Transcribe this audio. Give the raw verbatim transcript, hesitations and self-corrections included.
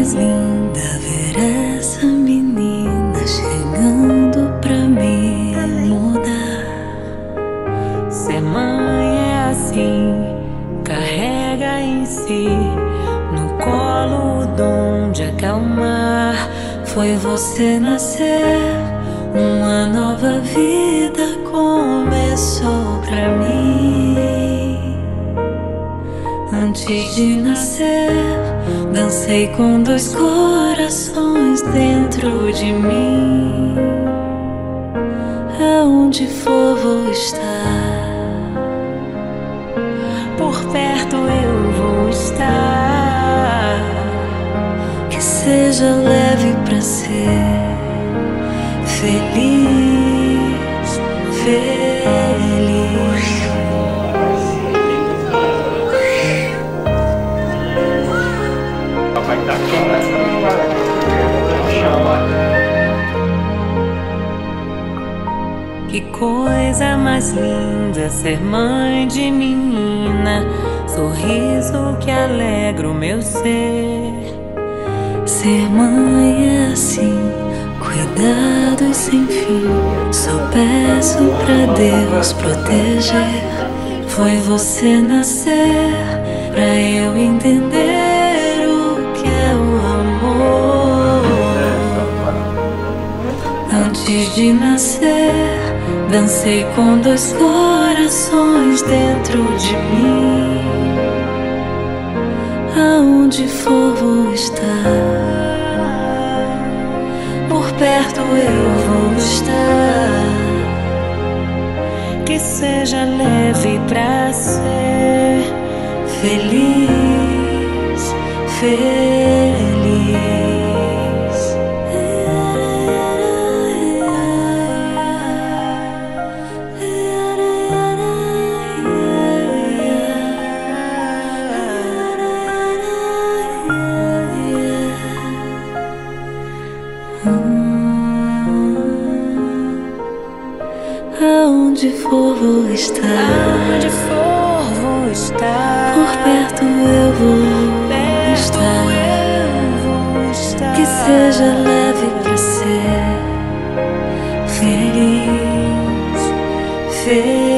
mais linda ver essa menina chegando pra me mudar. Ser mãe é assim, carrega em si no colo o dom de acalmar. Foi você nascer, uma nova vida começou pra mim. Antes de nascer, dancei com dois corações dentro de mim. Aonde for vou estar, por perto eu vou estar. Que seja leve pra ser feliz, feliz. Vai dar Que coisa mais linda ser mãe de menina, sorriso que alegra o meu ser. Ser mãe é assim, cuidados sem fim. Só peço pra Deus proteger. Foi você nascer pra eu entender o que é o amor. Antes de nascer, dancei com dois corações dentro de mim. Aonde for vou estar, por perto eu vou estar. Que seja leve pra ser feliz, feliz. Aonde for vou estar, aonde for vou estar. Por perto eu vou, perto estar. Eu vou estar. Que seja leve pra ser feliz, feliz.